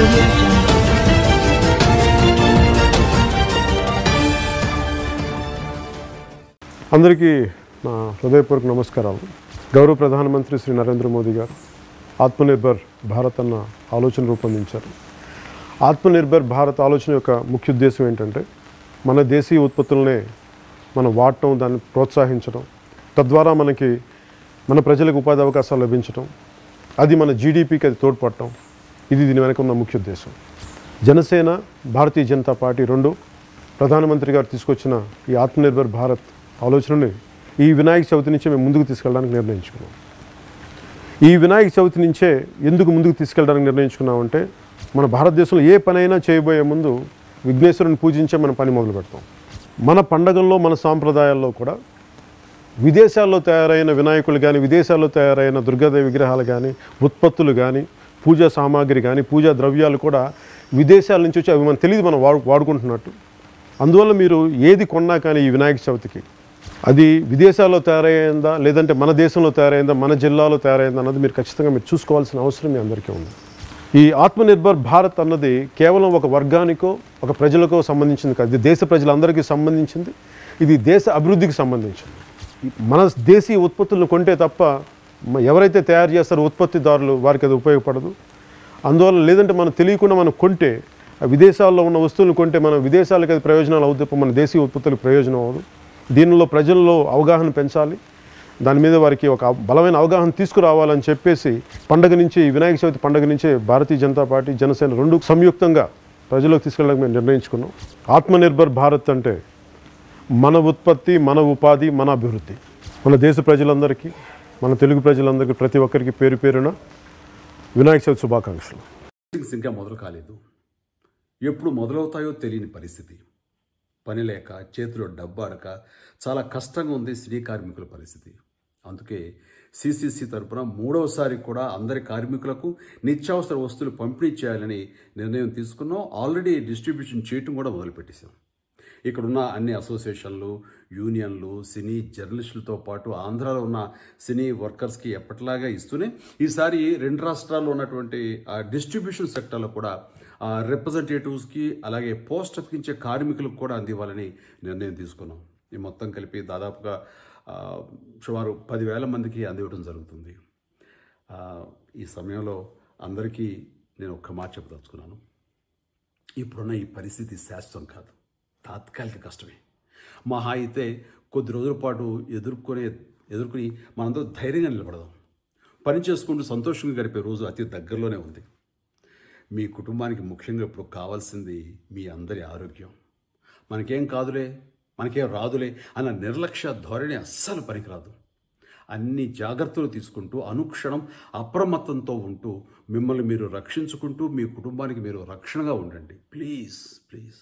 Audio Jungle. అందరికీ నా హృదయపూర్వక నమస్కారాలు. గౌరవ ప్రధానమంత్రి శ్రీ నరేంద్ర మోదీ గారు ఆత్మనిర్భర్ భారత్ అన్న ఆలోచన రూపొందించారు. ఆత్మనిర్భర్ భారత్ ఆలోచన యొక్క ముఖ్య ఉద్దేశం ఏంటంటే మన దేశీయ ఉత్పత్తులనే మనం వాడటం, దాన్ని ప్రోత్సహించడం, తద్వారా మన ప్రజలకు ఉపాధి అవకాశాలు లభించడం, అది మన జీడిపికి అది తోడ్పడటం. ఇది దీని వెనక ఉన్న ముఖ్య ఉద్దేశం. జనసేన, భారతీయ జనతా పార్టీ రెండు ప్రధానమంత్రి గారు తీసుకొచ్చిన ఈ ఆత్మనిర్భర్ భారత్ ఆలోచనని ఈ వినాయక చవితి నుంచే మేము ముందుకు తీసుకెళ్ళడానికి నిర్ణయించుకున్నాం. ఈ వినాయక చవితి నుంచే ఎందుకు ముందుకు తీసుకెళ్ళడానికి నిర్ణయించుకున్నామంటే, మన భారతదేశంలో ఏ పనైనా చేయబోయే ముందు విఘ్నేశ్వరుని పూజించే మన పని మొదలు పెడతాం. మన పండగల్లో, మన సాంప్రదాయాల్లో కూడా విదేశాల్లో తయారైన వినాయకులు కానీ, విదేశాల్లో తయారైన దుర్గాదేవి విగ్రహాలు కానీ, ఉత్పత్తులు కానీ, పూజా సామాగ్రి కానీ, పూజా ద్రవ్యాలు కూడా విదేశాల నుంచి వచ్చి అవి మనకు తెలియదు మనం వాడుకుంటున్నట్టు. అందువల్ల మీరు ఏది కొన్నా కానీ ఈ వినాయక చవితికి అది విదేశాల్లో తయారైందా, లేదంటే మన దేశంలో తయారైందా, మన జిల్లాలో తయారైందా అన్నది మీరు ఖచ్చితంగా చూసుకోవాల్సిన అవసరం మీ అందరికీ ఉంది. ఈ ఆత్మనిర్భర్ భారత్ అన్నది కేవలం ఒక వర్గానికో, ఒక ప్రజలకో సంబంధించింది కాదు. ఇది దేశ ప్రజలందరికీ సంబంధించింది. ఇది దేశ అభివృద్ధికి సంబంధించింది. మన దేశీయ ఉత్పత్తులను కొంటే తప్ప ఎవరైతే తయారు చేస్తారో ఉత్పత్తిదారులు, వారికి అది ఉపయోగపడదు. అందువల్ల లేదంటే మనం తెలియకుండా మనం కొంటే, విదేశాల్లో ఉన్న వస్తువులను కొంటే మన విదేశాలకు అది ప్రయోజనాలు అవుతుంది, మన దేశీయ ఉత్పత్తులకు ప్రయోజనం అవ్వదు. దీనిలో ప్రజల్లో అవగాహన పెంచాలి, దాని మీద వారికి ఒక బలమైన అవగాహన తీసుకురావాలని చెప్పేసి పండగ నుంచి, వినాయక చవితి పండుగ నుంచే భారతీయ జనతా పార్టీ, జనసేన రెండు సంయుక్తంగా ప్రజలకు తీసుకెళ్ళడానికి మేము నిర్ణయించుకున్నాం. ఆత్మనిర్భర్ భారత్ అంటే మన ఉత్పత్తి, మన ఉపాధి, మన అభివృద్ధి. మన దేశ ప్రజలందరికీ, మన తెలుగు ప్రజలందరికీ, ప్రతి ఒక్కరికి పేరు పేరున వినాయక చవితి శుభాకాంక్షలు. ఇంకా మొదలు కాలేదు. ఎప్పుడు మొదలవుతాయో తెలియని పరిస్థితి. పని లేక, చేతిలో డబ్బు ఆడక చాలా కష్టంగా ఉంది సినీ కార్మికుల పరిస్థితి. అందుకే సిసిసి తరఫున మూడవసారి కూడా అందరి కార్మికులకు నిత్యావసర వస్తువులు పంపిణీ చేయాలని నిర్ణయం తీసుకున్నాం. ఆల్రెడీ డిస్ట్రిబ్యూషన్ చేయటం కూడా మొదలుపెట్టేశాం. ఇక్కడున్న అన్ని అసోసియేషన్లు, యూనియన్లు, సినీ జర్నలిస్టులతో పాటు ఆంధ్రాలో ఉన్న సినీ వర్కర్స్కి ఎప్పటిలాగా ఇస్తూనే ఈసారి రెండు రాష్ట్రాల్లో ఉన్నటువంటి డిస్ట్రిబ్యూషన్ సెక్టర్లో కూడా రిప్రజెంటేటివ్స్కి, అలాగే పోస్ట్ అతికించే కార్మికులకు కూడా అందివ్వాలని నిర్ణయం తీసుకున్నాం. ఈ మొత్తం కలిపి దాదాపుగా సుమారు 10,000 మందికి అందివ్వడం జరుగుతుంది. ఈ సమయంలో అందరికీ నేను ఒక్క మాట చెప్పదలుచుకున్నాను. ఇప్పుడున్న ఈ పరిస్థితి శాశ్వతం కాదు, తాత్కాలిక కష్టమే. మహా అయితే కొద్ది రోజుల పాటు ఎదుర్కొని మనందరూ ధైర్యంగా నిలబడదాం. పని చేసుకుంటూ సంతోషంగా గడిపే రోజు అతి దగ్గరలోనే ఉంది. మీ కుటుంబానికి ముఖ్యంగా ఇప్పుడు కావాల్సింది మీ అందరి ఆరోగ్యం. మనకేం కాదులే, మనకేం రాదులే అన్న నిర్లక్ష్య ధోరణి అస్సలు పనికిరాదు. అన్ని జాగ్రత్తలు తీసుకుంటూ, అనుక్షణం అప్రమత్తంతో ఉంటూ, మిమ్మల్ని మీరు రక్షించుకుంటూ, మీ కుటుంబానికి మీరు రక్షణగా ఉండండి. Please please.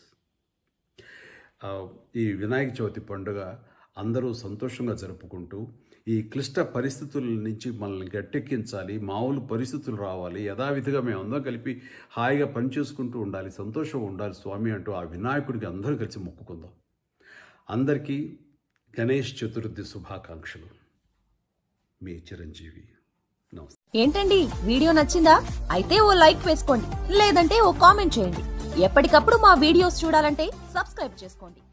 ఈ వినాయక చవితి పండుగ అందరూ సంతోషంగా జరుపుకుంటూ, ఈ క్లిష్ట పరిస్థితుల నుంచి మనల్ని గట్టెక్కించాలి, మామూలు పరిస్థితులు రావాలి, యథావిధిగా మేము అందరం కలిపి హాయిగా పనిచేసుకుంటూ ఉండాలి, సంతోషంగా ఉండాలి స్వామి అంటూ ఆ వినాయకుడికి అందరూ కలిసి మొక్కుకుందాం. అందరికీ గణేష్ చతుర్థి శుభాకాంక్షలు. మీ చిరంజీవి. నమస్తే. ఏంటండి, వీడియో నచ్చిందా? అయితే ఓ లైక్ వేసుకోండి, లేదంటే ఓ కామెంట్ చేయండి. ఎప్పటికప్పుడు మా వీడియోస్ చూడాలంటే సబ్స్క్రైబ్ చేసుకోండి.